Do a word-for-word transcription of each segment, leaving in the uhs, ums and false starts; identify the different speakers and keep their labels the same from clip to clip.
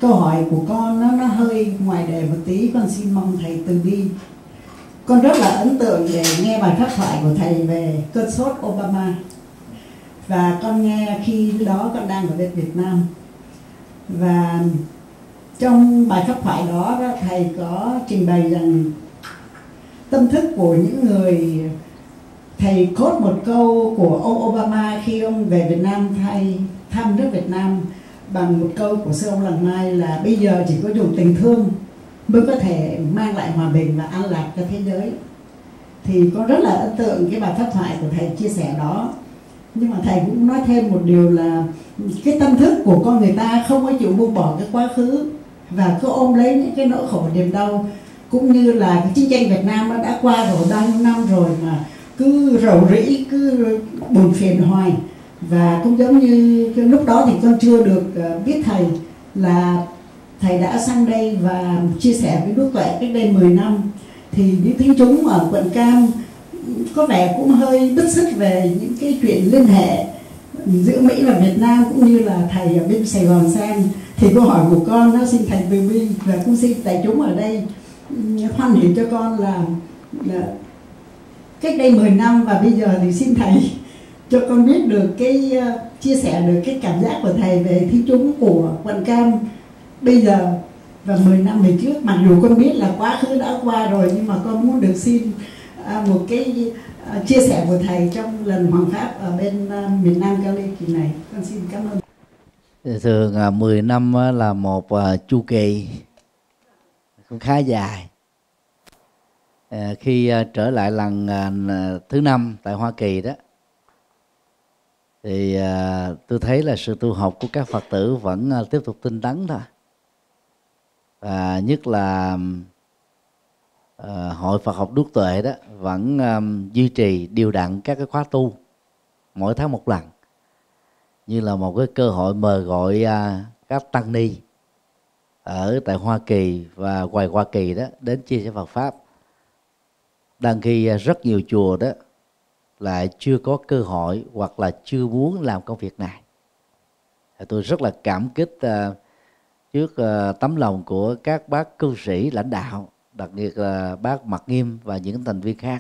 Speaker 1: câu hỏi của con nó nó hơi ngoài đề một tí, con xin mong thầy từ bi. Con rất là ấn tượng để nghe bài pháp thoại của thầy về cơn sốt Obama. Và con nghe khi đó con đang ở bên Việt Nam. Và trong bài pháp thoại đó, đó thầy có trình bày rằng tâm thức của những người, thầy cốt một câu của ông Obama khi ông về Việt Nam thay thăm nước Việt Nam bằng một câu của sư ông Làng Mai là bây giờ chỉ có dùng tình thương mới có thể mang lại hòa bình và an lạc cho thế giới. Thì con rất là ấn tượng cái bài pháp thoại của thầy chia sẻ đó. Nhưng mà thầy cũng nói thêm một điều là cái tâm thức của con người ta không có chịu buông bỏ cái quá khứ và cứ ôm lấy những cái nỗi khổ niềm đau, cũng như là cái chiến tranh Việt Nam nó đã qua rồi bao nhiêu năm rồi mà cứ rầu rĩ, cứ buồn phiền hoài. Và cũng giống như cái lúc đó thì con chưa được biết thầy, là thầy đã sang đây và chia sẻ với Đức Tuệ cách đây mười năm. Thì những thính chúng ở quận Cam có vẻ cũng hơi bứt rứt về những cái chuyện liên hệ giữa Mỹ và Việt Nam, cũng như là thầy ở bên Sài Gòn sang. Thì câu hỏi của con nó xin thầy từ bi và cũng xin đại chúng ở đây hoan hỉ cho con là, là cách đây mười năm và bây giờ thì xin thầy cho con biết được cái uh, chia sẻ được cái cảm giác của thầy về thính chúng của quận Cam bây giờ và mười năm về trước. Mặc dù con biết là quá khứ đã qua rồi, nhưng mà con muốn được xin uh, một cái uh, chia sẻ của thầy trong lần hoàng pháp ở bên uh, miền Nam Cali kỳ này. Con xin cảm ơn.
Speaker 2: Thường uh, mười năm uh, là một uh, chu kỳ cũng khá dài. Uh, khi uh, trở lại lần uh, thứ năm tại Hoa Kỳ đó, thì uh, tôi thấy là sự tu học của các Phật tử vẫn uh, tiếp tục tinh tấn thôi. Và nhất là uh, Hội Phật học Đức Tuệ đó vẫn um, duy trì đều đặn các cái khóa tu mỗi tháng một lần, như là một cái cơ hội mời gọi uh, các tăng ni ở tại Hoa Kỳ và ngoài Hoa Kỳ đó đến chia sẻ Phật pháp. Đang khi uh, rất nhiều chùa đó lại chưa có cơ hội hoặc là chưa muốn làm công việc này. Tôi rất là cảm kích uh, trước uh, tấm lòng của các bác cư sĩ lãnh đạo, đặc biệt là bác Mạc Nghiêm và những thành viên khác.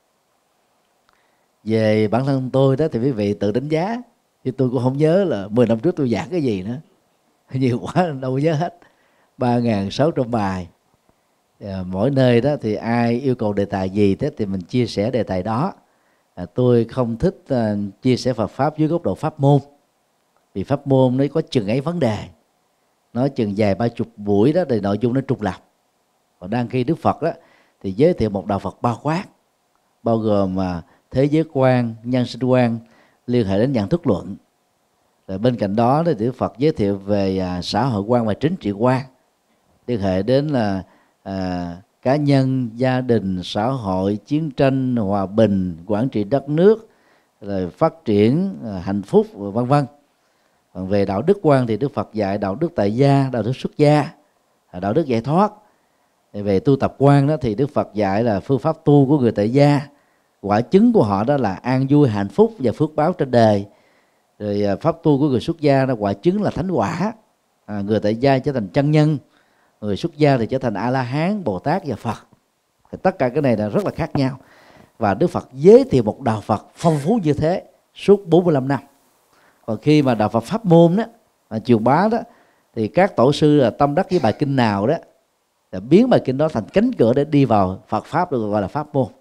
Speaker 2: Về bản thân tôi đó thì quý vị tự đánh giá, chứ tôi cũng không nhớ là mười năm trước tôi giảng cái gì nữa, nhiều quá đâu nhớ hết. Ba nghìn sáu trăm bài, à, mỗi nơi đó thì ai yêu cầu đề tài gì thế thì mình chia sẻ đề tài đó. À, tôi không thích uh, chia sẻ Phật pháp dưới góc độ pháp môn, vì pháp môn nó có chừng ấy vấn đề, nó chừng dài ba chục buổi đó thì nội dung nó trùng lặp. Còn đang khi Đức Phật đó thì giới thiệu một đạo Phật bao quát, bao gồm mà thế giới quan, nhân sinh quan, liên hệ đến nhận thức luận. Rồi bên cạnh đó thì Đức Phật giới thiệu về à, xã hội quan và chính trị quan, liên hệ đến là à, cá nhân, gia đình, xã hội, chiến tranh, hòa bình, quản trị đất nước, rồi phát triển, à, hạnh phúc, vân vân. Còn về đạo đức quan thì Đức Phật dạy đạo đức tại gia, đạo đức xuất gia, đạo đức giải thoát. Về tu tập quan đó thì Đức Phật dạy là phương pháp tu của người tại gia, quả chứng của họ đó là an vui, hạnh phúc và phước báo trên đời. Rồi pháp tu của người xuất gia đó quả chứng là thánh quả, à, người tại gia trở thành chân nhân, người xuất gia thì trở thành A La Hán, Bồ Tát và Phật. Thì tất cả cái này là rất là khác nhau. Và Đức Phật giới thiệu một đạo Phật phong phú như thế suốt bốn mươi lăm năm. Còn khi mà đạo Phật pháp môn đó, à, truyền bá đó, thì các tổ sư là tâm đắc với bài kinh nào đó là biến bài kinh đó thành cánh cửa để đi vào Phật pháp, được gọi là pháp môn.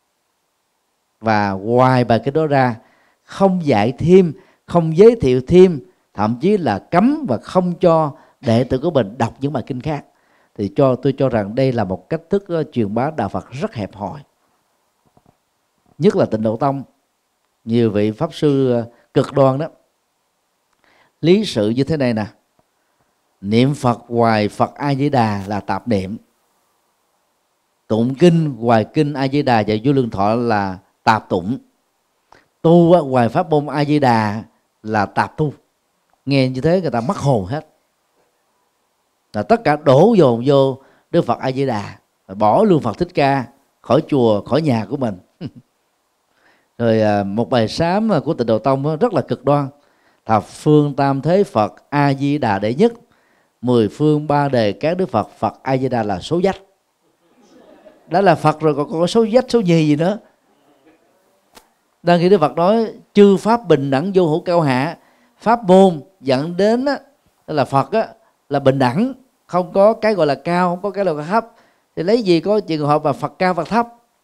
Speaker 2: Và ngoài bài kinh đó ra, không dạy thêm, không giới thiệu thêm, thậm chí là cấm và không cho đệ tử của mình đọc những bài kinh khác. Thì cho tôi cho rằng đây là một cách thức uh, truyền bá đạo Phật rất hẹp hòi. Nhất là Tịnh Độ Tông, nhiều vị pháp sư uh, cực đoan đó lý sự như thế này nè: niệm Phật ngoài Phật A Di Đà là tạp niệm, tụng kinh ngoài kinh A Di Đà và Vô Lượng Thọ là tạp tụng, tu ngoài pháp môn A Di Đà là tạp tu. Nghe như thế người ta mất hồn hết, là tất cả đổ dồn vô Đức Phật A Di Đà, bỏ luôn Phật Thích Ca khỏi chùa, khỏi nhà của mình. Rồi một bài sám của Tịnh Độ Tông rất là cực đoan: thập phương tam thế Phật A Di Đà đệ nhất, mười phương ba đề các đức Phật, Phật A Di Đà là số dách. Đã là Phật rồi còn có số dách số nhì gì nữa. Đang khi Đức Phật nói chư pháp bình đẳng vô hữu cao hạ, pháp môn dẫn đến á, là Phật á, là bình đẳng, không có cái gọi là cao, không có cái gọi là thấp, thì lấy gì có trường hợp mà Phật cao Phật thấp.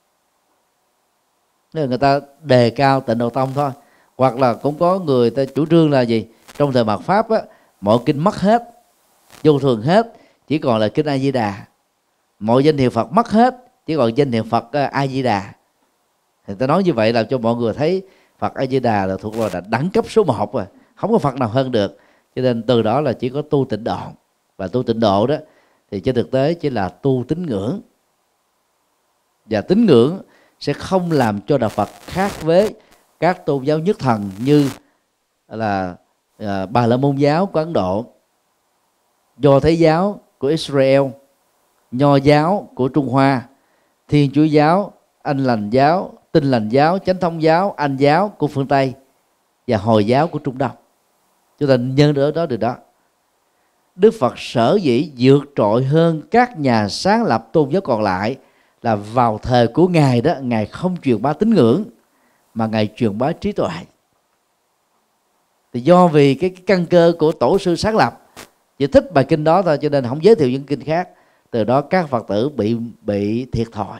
Speaker 2: Nên người ta đề cao Tịnh Độ Tông thôi. Hoặc là cũng có người ta chủ trương là gì, trong thời mạt Pháp á, mọi kinh mất hết, vô thường hết, chỉ còn là kinh A Di Đà. Mọi danh hiệu Phật mất hết, chỉ còn danh hiệu Phật A Di Đà. Thì ta nói như vậy làm cho mọi người thấy Phật A Di Đà là thuộc là đẳng cấp số một rồi, không có Phật nào hơn được. Cho nên từ đó là chỉ có tu tịnh độ. Và tu tịnh độ đó thì trên thực tế chỉ là tu tín ngưỡng. Và tín ngưỡng sẽ không làm cho đạo Phật khác với các tôn giáo nhất thần như là à, Bà La Môn giáo của Ấn Độ, Do Thái giáo của Israel, Nho giáo của Trung Hoa, Thiên Chúa giáo, Anh Lành giáo, Tin Lành giáo, Chánh Thống giáo, Anh giáo của phương Tây và Hồi giáo của Trung Đông. Chúng ta nhân đỡ đó được đó. Đức Phật sở dĩ vượt trội hơn các nhà sáng lập tôn giáo còn lại là vào thời của Ngài đó, Ngài không truyền bá tín ngưỡng mà Ngài truyền bá trí tuệ. Thì do vì cái, cái căn cơ của tổ sư sáng lập chỉ thích bài kinh đó thôi, cho nên không giới thiệu những kinh khác. Từ đó các Phật tử bị bị thiệt thòi.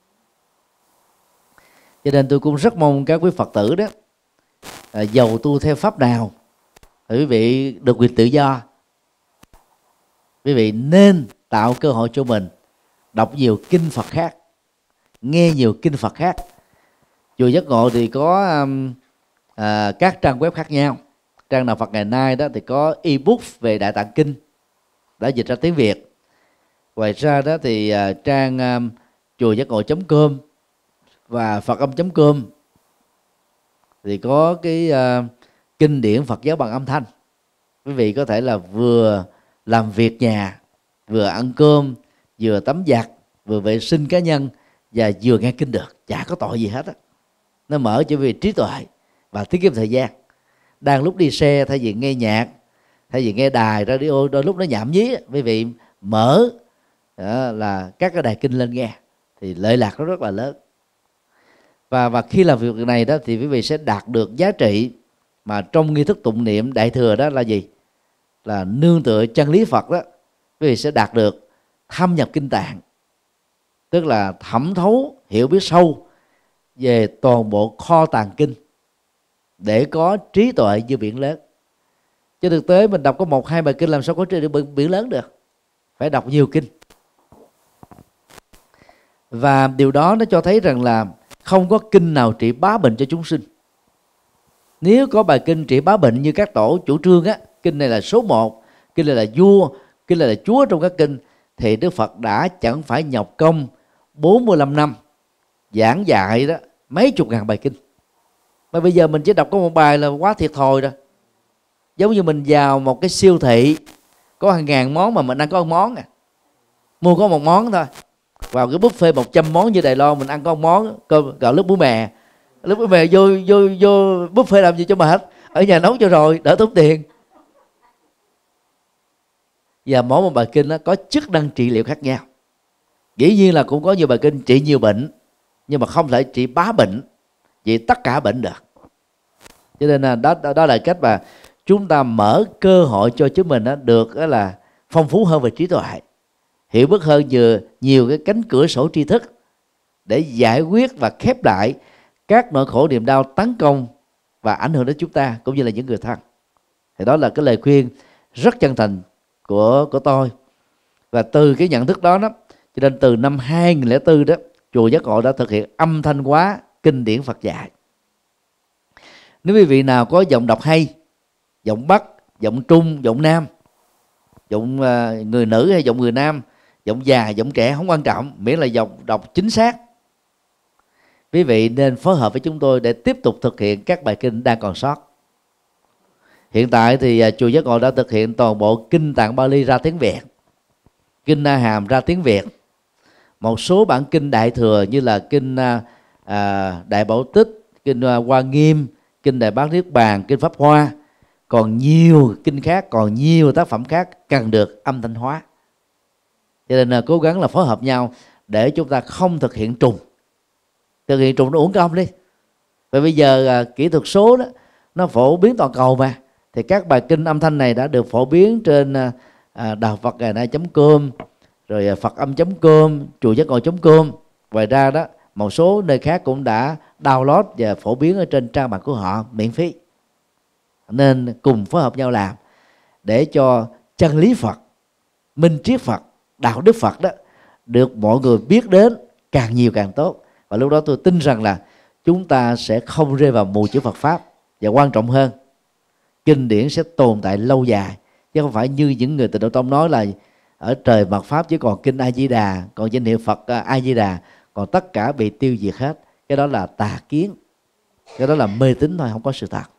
Speaker 2: Cho nên tôi cũng rất mong các quý Phật tử đó, à, dầu tu theo pháp nào, quý vị được quyền tự do, quý vị nên tạo cơ hội cho mình đọc nhiều kinh Phật khác, nghe nhiều kinh Phật khác. Chùa Giác Ngộ thì có um, à, các trang web khác nhau. Trang Đạo Phật ngày nay đó thì có ebook về Đại Tạng Kinh đã dịch ra tiếng Việt. Ngoài ra đó thì uh, trang um, chùa giác ngộ chấm com và phật âm chấm com thì có cái uh, kinh điển Phật giáo bằng âm thanh. Quý vị có thể là vừa làm việc nhà, vừa ăn cơm, vừa tắm giặt, vừa vệ sinh cá nhân và vừa nghe kinh được, chả có tội gì hết á. Nó mở cho vì trí tuệ và tiết kiệm thời gian. Đang lúc đi xe, thay vì nghe nhạc, thay vì nghe đài radio, đôi lúc nó nhảm nhí, quý vị mở đó là các cái đài kinh lên nghe thì lợi lạc nó rất là lớn. Và và khi làm việc này đó thì quý vị sẽ đạt được giá trị mà trong nghi thức tụng niệm đại thừa đó là gì? Là nương tựa chân lý Phật đó, quý vị sẽ đạt được thâm nhập kinh tạng, tức là thẩm thấu hiểu biết sâu về toàn bộ kho tàng kinh để có trí tuệ như biển lớn. Chứ thực tế mình đọc có một hai bài kinh làm sao có trí tuệ biển lớn được, phải đọc nhiều kinh. Và điều đó nó cho thấy rằng là không có kinh nào trị bá bệnh cho chúng sinh. Nếu có bài kinh trị bá bệnh như các tổ chủ trương á, kinh này là số một, kinh này là vua, kinh này là chúa trong các kinh, thì Đức Phật đã chẳng phải nhọc công bốn mươi lăm năm giảng dạy đó mấy chục ngàn bài kinh. Mà bây giờ mình chỉ đọc có một bài là quá thiệt thòi rồi. Giống như mình vào một cái siêu thị có hàng ngàn món mà mình ăn có một món à. Mua có một món thôi. Vào cái buffet một trăm món như Đài Loan mình ăn có một món cơm gạo lứt bún mè. Lứt bún mè vô vô vô buffet làm gì cho mệt, ở nhà nấu cho rồi đỡ tốn tiền. Và mỗi một bài kinh đó có chức năng trị liệu khác nhau. Dĩ nhiên là cũng có nhiều bài kinh trị nhiều bệnh, nhưng mà không thể trị bá bệnh, trị tất cả bệnh được. Cho nên là đó, đó, đó là cách mà chúng ta mở cơ hội cho chúng mình đó được đó là phong phú hơn về trí tuệ, hiểu biết hơn nhiều, nhiều cái cánh cửa sổ tri thức để giải quyết và khép lại các nỗi khổ niềm đau tấn công và ảnh hưởng đến chúng ta cũng như là những người thân. Thì đó là cái lời khuyên rất chân thành của của tôi. Và từ cái nhận thức đó đó, cho nên từ năm hai nghìn lẻ bốn đó, chùa Giác Ngộ đã thực hiện âm thanh hóa kinh điển Phật dạy. Nếu quý vị nào có giọng đọc hay, giọng Bắc, giọng Trung, giọng Nam, giọng uh, người nữ hay giọng người nam, giọng già, giọng trẻ không quan trọng, miễn là giọng đọc chính xác, quý vị nên phối hợp với chúng tôi để tiếp tục thực hiện các bài kinh đang còn sót. Hiện tại thì uh, chùa Giác Ngộ đã thực hiện toàn bộ kinh Tạng Bali ra tiếng Việt, kinh Na Hàm ra tiếng Việt, một số bản kinh đại thừa như là kinh uh, uh, Đại Bảo Tích, kinh uh, Hoa Nghiêm, kinh Đại Bát Niết Bàn, kinh Pháp Hoa còn nhiều kinh khác, còn nhiều tác phẩm khác cần được âm thanh hóa. Cho nên là cố gắng là phối hợp nhau để chúng ta không thực hiện trùng. Thực hiện trùng nó uổng công đi. Và bây giờ à, kỹ thuật số đó nó phổ biến toàn cầu mà, thì các bài kinh âm thanh này đã được phổ biến trên à, đạo Phật ngày nay chấm com, rồi Phật âm chấm com, chùa giác ngộ chấm com. Ngoài ra đó, một số nơi khác cũng đã download và phổ biến ở trên trang mạng của họ miễn phí. Nên cùng phối hợp nhau làm để cho chân lý Phật, minh triết Phật, đạo đức Phật đó được mọi người biết đến càng nhiều càng tốt. Và lúc đó tôi tin rằng là chúng ta sẽ không rơi vào mù chữ Phật Pháp. Và quan trọng hơn, kinh điển sẽ tồn tại lâu dài, chứ không phải như những người Tịnh Độ Tông nói là ở trời mạt Pháp chỉ còn kinh A Di Đà, còn danh hiệu Phật A Di Đà, còn tất cả bị tiêu diệt hết. Cái đó là tà kiến, cái đó là mê tín thôi, không có sự thật.